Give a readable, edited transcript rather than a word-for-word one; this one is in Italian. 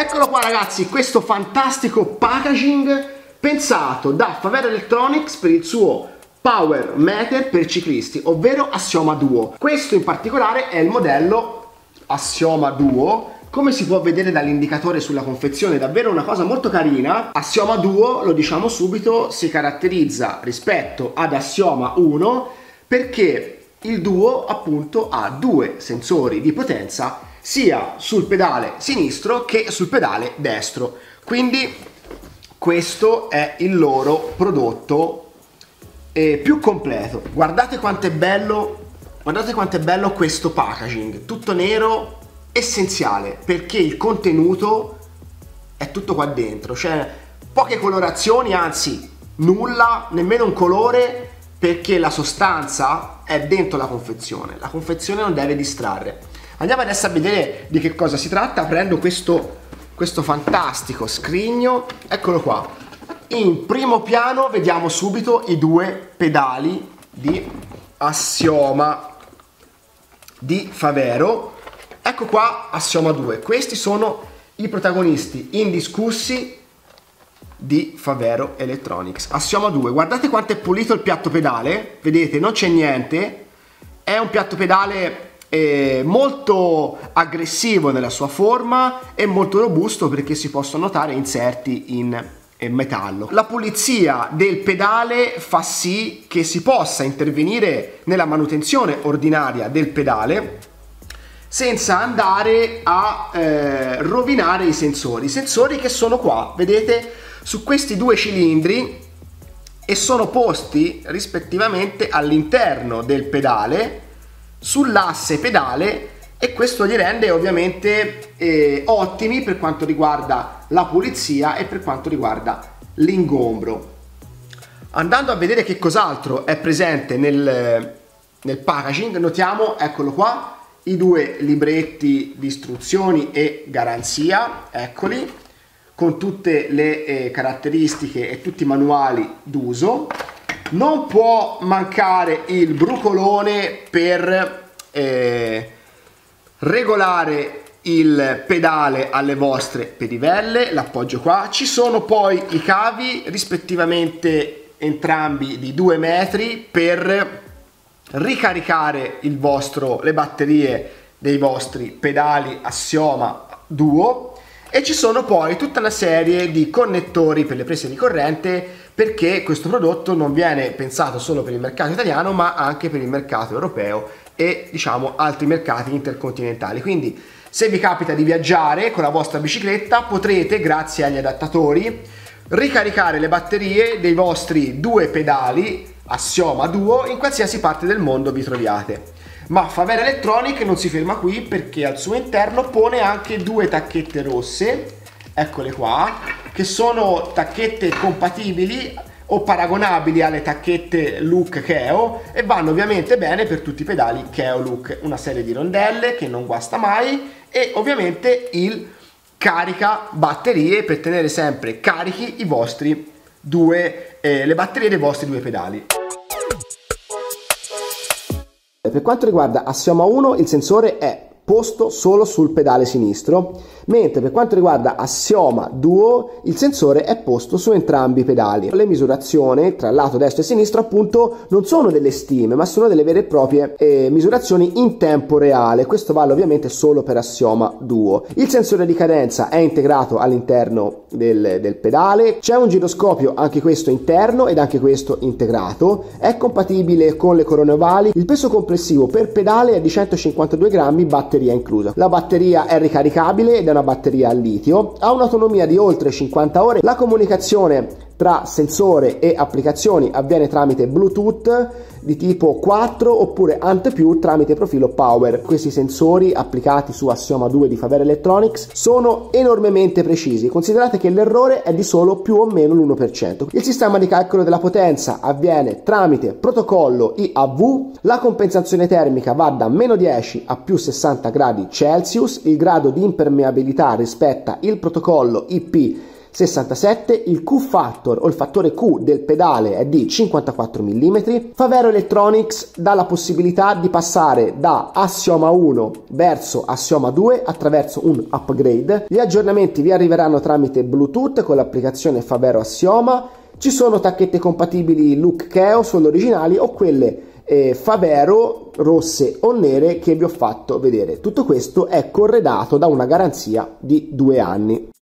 Eccolo qua ragazzi, questo fantastico packaging pensato da Favero Electronics per il suo Power Meter per ciclisti, ovvero Assioma Duo. Questo in particolare è il modello Assioma Duo. Come si può vedere dall'indicatore sulla confezione, davvero una cosa molto carina. Assioma Duo, lo diciamo subito, si caratterizza rispetto ad Assioma 1 perché il Duo appunto ha due sensori di potenza sia sul pedale sinistro che sul pedale destro. Quindi questo è il loro prodotto più completo. Guardate quanto è bello questo packaging, tutto nero, essenziale, perché il contenuto è tutto qua dentro, cioè poche colorazioni, anzi nulla, nemmeno un colore, perché la sostanza è dentro la confezione non deve distrarre. Andiamo adesso a vedere di che cosa si tratta. Prendo questo fantastico scrigno, eccolo qua. In primo piano vediamo subito i due pedali di Assioma di Favero. Ecco qua Assioma 2, questi sono i protagonisti indiscussi di Favero Electronics. Assioma 2, guardate quanto è pulito il piatto pedale, vedete, non c'è niente, è un piatto pedale molto aggressivo nella sua forma e molto robusto perché si possono notare inserti in metallo. La pulizia del pedale fa sì che si possa intervenire nella manutenzione ordinaria del pedale senza andare a rovinare i sensori che sono qua, vedete, su questi due cilindri e sono posti rispettivamente all'interno del pedale, sull'asse pedale, e questo li rende ovviamente ottimi per quanto riguarda la pulizia e per quanto riguarda l'ingombro. Andando a vedere che cos'altro è presente nel packaging, notiamo, eccolo qua, i due libretti di istruzioni e garanzia, eccoli, con tutte le caratteristiche e tutti i manuali d'uso. Non può mancare il brucolone per regolare il pedale alle vostre pedivelle, l'appoggio qua. Ci sono poi i cavi, rispettivamente entrambi di 2 metri, per ricaricare le batterie dei vostri pedali Assioma Duo, e ci sono poi tutta una serie di connettori per le prese di corrente, perché questo prodotto non viene pensato solo per il mercato italiano ma anche per il mercato europeo e diciamo altri mercati intercontinentali. Quindi se vi capita di viaggiare con la vostra bicicletta potrete, grazie agli adattatori, ricaricare le batterie dei vostri due pedali Assioma Duo in qualsiasi parte del mondo vi troviate. Ma Favero Electronics non si ferma qui, perché al suo interno pone anche due tacchette rosse, eccole qua, che sono tacchette compatibili o paragonabili alle tacchette Look Keo e vanno ovviamente bene per tutti i pedali Keo Look. Una serie di rondelle che non guasta mai e ovviamente il carica batterie per tenere sempre carichi i vostri le batterie dei vostri due pedali. Per quanto riguarda Assioma 1, il sensore è posto solo sul pedale sinistro, mentre per quanto riguarda Assioma Duo il sensore è posto su entrambi i pedali. Le misurazioni tra lato destro e sinistro appunto non sono delle stime, ma sono delle vere e proprie misurazioni in tempo reale. Questo vale ovviamente solo per Assioma Duo. Il sensore di cadenza è integrato all'interno del pedale, c'è un giroscopio anche questo interno ed anche questo integrato, è compatibile con le corone ovali, il peso complessivo per pedale è di 152 grammi, batteria inclusa. La batteria è ricaricabile ed è una batteria a litio, ha un'autonomia di oltre 50 ore, la comunicazione tra sensore e applicazioni avviene tramite Bluetooth di tipo 4 oppure ANT+ tramite profilo Power. Questi sensori applicati su Assioma 2 di Favero Electronics sono enormemente precisi, considerate che l'errore è di solo più o meno l'1%. Il sistema di calcolo della potenza avviene tramite protocollo IAV, la compensazione termica va da -10 a più 60 gradi Celsius, il grado di impermeabilità rispetta il protocollo IP 67, il Q-Factor o il fattore Q del pedale è di 54 mm. Favero Electronics dà la possibilità di passare da Assioma 1 verso Assioma 2 attraverso un upgrade. Gli aggiornamenti vi arriveranno tramite Bluetooth con l'applicazione Favero Assioma. Ci sono tacchette compatibili Look Chaos, quelle originali, o quelle Favero rosse o nere che vi ho fatto vedere. Tutto questo è corredato da una garanzia di 2 anni.